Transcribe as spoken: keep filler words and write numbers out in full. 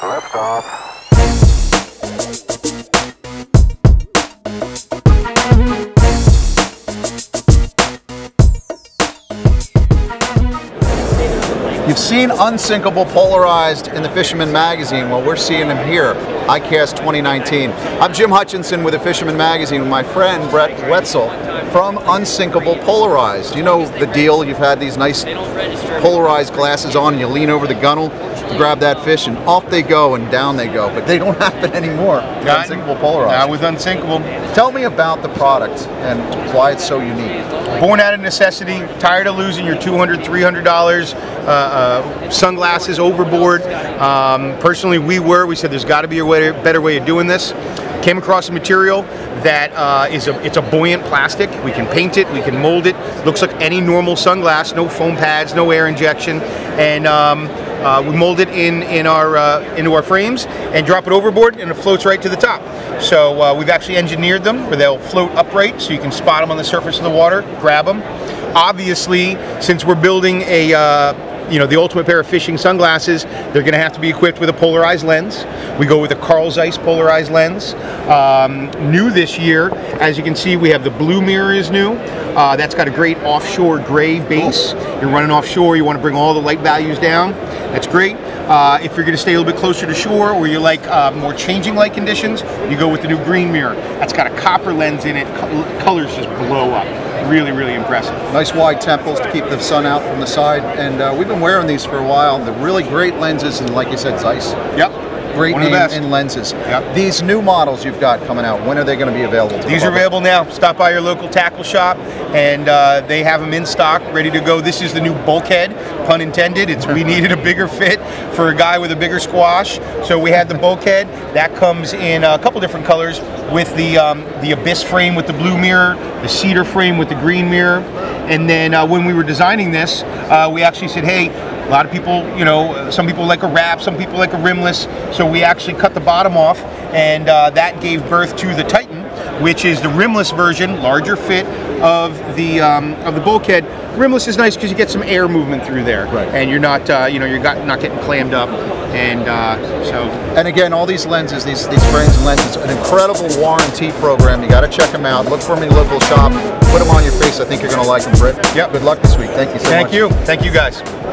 Liftoff. You've seen Unsinkable polarized in the Fisherman magazine. Well, we're seeing them here, I CAST twenty nineteen. I'm Jim Hutchinson with the Fisherman magazine with my friend Brett Wetzel from Unsinkable Polarized. You know the deal, you've had these nice polarized glasses on and you lean over the gunnel to grab that fish and off they go and down they go, but they don't happen anymore with Not, Unsinkable Polarized. Not with Unsinkable. Tell me about the product and why it's so unique. Born out of necessity, tired of losing your two hundred dollars, three hundred dollars uh, uh, sunglasses overboard. Um, personally, we were. We said there's got to be a way, better way of doing this. Came across a material that uh, is a it's a buoyant plastic. We can paint it, we can mold it. Looks like any normal sunglass, no foam pads, no air injection, and um, uh, we mold it in in our uh, into our frames and drop it overboard, and it floats right to the top. So uh, we've actually engineered them where they'll float upright, so you can spot them on the surface of the water, grab them. Obviously, since we're building a uh, you know, the ultimate pair of fishing sunglasses, they're going to have to be equipped with a polarized lens. We go with a Carl Zeiss polarized lens. Um, new this year, as you can see, we have the blue mirror is new. Uh, that's got a great offshore gray base. You're running offshore, you want to bring all the light values down. That's great. Uh, if you're going to stay a little bit closer to shore, or you like uh, more changing light conditions, you go with the new green mirror. That's got a copper lens in it. Co colors just blow up. Really, really impressive. Nice wide temples to keep the sun out from the side, and uh, we've been wearing these for a while. They're really great lenses, and like you said, Zeiss. Yep. Great One of the name best. in lenses. Yep. These new models you've got coming out, when are they going to be available to These the are public? available now. Stop by your local tackle shop, and uh, they have them in stock, ready to go. This is the new bulkhead, pun intended. It's we needed a bigger fit for a guy with a bigger squash, so we had the bulkhead. That comes in a couple different colors, with the um, the abyss frame with the blue mirror, the cedar frame with the green mirror, and then uh, when we were designing this, uh, we actually said, hey, a lot of people, you know, some people like a wrap, some people like a rimless, so we actually cut the bottom off, and uh, that gave birth to the Titan, which is the rimless version, larger fit of the um, of the bulkhead. Rimless is nice because you get some air movement through there, right, and you're not, uh, you know, you're got, not getting clammed up, and uh, so. And again, all these lenses, these these frames and lenses, an incredible warranty program. You got to check them out. Look for them in your local shop. Put them on your face. I think you're going to like them, Britt. Yep. Good luck this week. Thank you so Thank much. you. Thank you, guys.